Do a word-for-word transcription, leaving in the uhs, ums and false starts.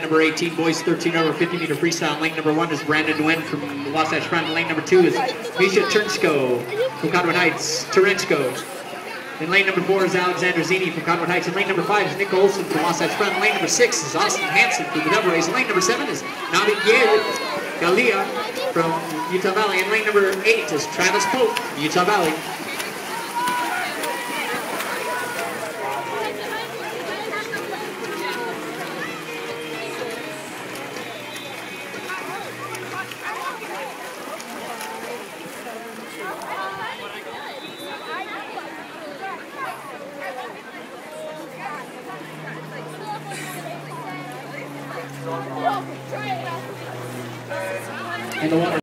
number eighteen, boys thirteen over fifty meter freestyle. Lane number one is Brandon Nguyen from the Wasatch Front. Lane number two is Misha Turnsko from Conwood Heights. Terensko. In lane number four is Alexander Zini from Conwood Heights. And lane number five is Nick Olson from Wasatch Front. Lane number six is Austin Hansen from the double race. Lane number seven is Nabil Galia from Utah Valley. And lane number eight is Travis Pope from Utah Valley. And the water.